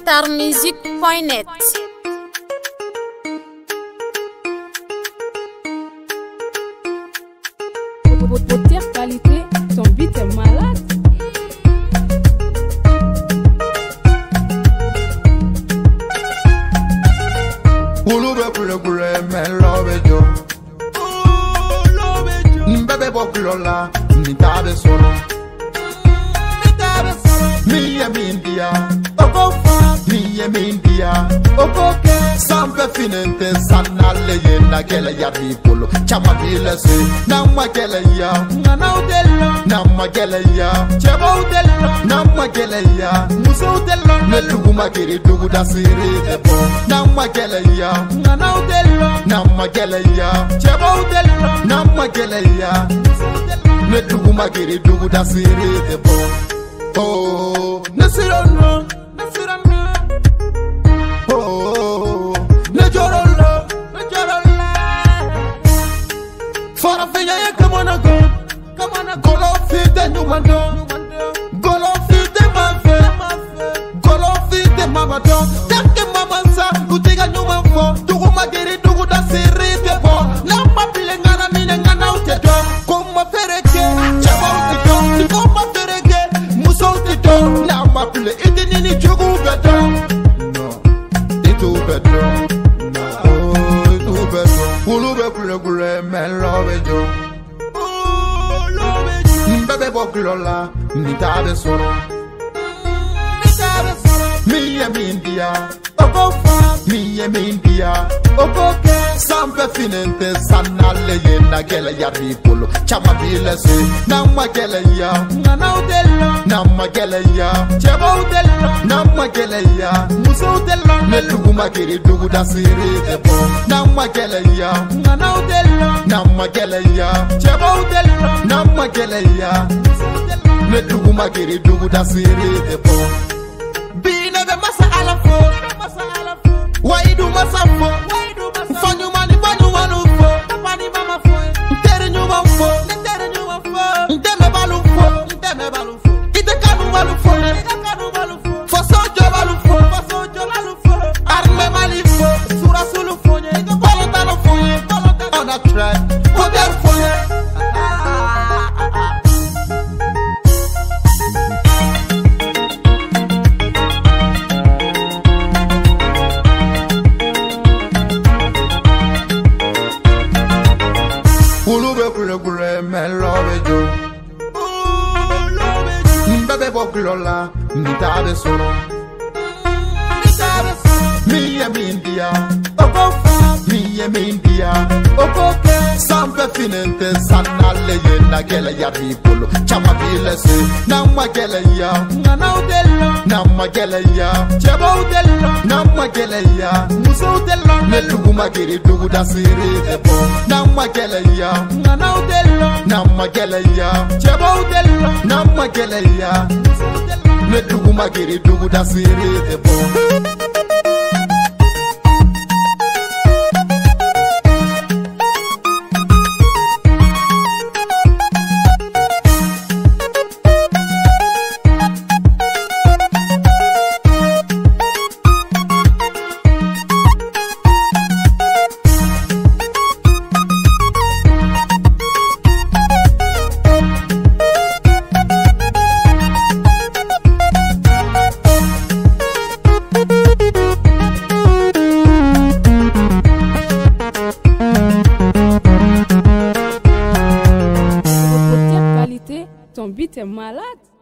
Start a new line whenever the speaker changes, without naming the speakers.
starmusic.net.
Haute qualité, ton beat est malade.
Bebe bokulola, nitabe solo. Miye mindia, okofa. Miye mindia, okoke. Sampe finente sana leye na gele ya ripolo. Chama vile se, nama gele ya. Ngana udelo, nama gele ya. Cheba udelo, nama gele ya. Muso udelo, nelugu magiri dugu da siri debo. Nama gele ya. Ngana udelo, nama gele ya. Cheba udelo, nama gele ya. Nelugu magiri dugu da siri debo. Oh, Nasirono, Nasirono. Oh, Najorola, Najorola. For a figure, come on, go off it and you want to go off it, the mafia, go off it, the mama dog. Take the mama son, who take a new one for to whom I get it to the series. Now, Papi and Gana mean and Gana out the door. Come my fereke, Chabot the door, come my fereke, Muso the door. Now, Papi, it in any jugu better. No, it too better. No, it too better. Ulube Pulagure, man, love you. Bebe bokulola, nitabe solo. Miye mindia, okofa. Miye mindia, okoke. Sampe finente sana leye na gele ya ripolo. Chama vile se, nama gele ya. Ngana udelo, nama gele ya. Cheba udelo, nama gele ya. Muso udelo, nelugu magiri dugu da siri debo. Nama gele ya. Ngana udelo, nama gele ya. Cheba udelo, nama gele ya. Nelugu magiri dugu da siri debo. Bine be masa alafo, why do masa fo? Fanyu mani fanyu manu fo, mani mama fo. Tere nyuma fo, tere nyuma fo. Ndeme balu fo, ndeme balu fo. Ite kanu balu fo, ite kanu balu fo. Fosojo balu fo, fosojo balu fo. Arme mali fo, sura sulu fo nye. Balota no fo nye, balota on a track. Hotel fo nye. Ulube men love you. Bebe bokulola, nitabe solo. Miye mindia, okofa. Miye mindia, okoke. Sampe finente sana leye na gele ya ripolo. Chama vile se, nama gele ya. Ngana udelo, nama gele ya. Cheba udelo, nama gele ya. Muso udelo, nelugu magiri dugu da siri debo. Nama gele ya. Ngana udelo, nama gele ya. Cheba udelo, nama gele ya. Nelugu magiri dugu da siri debo.
Ton beat est malade.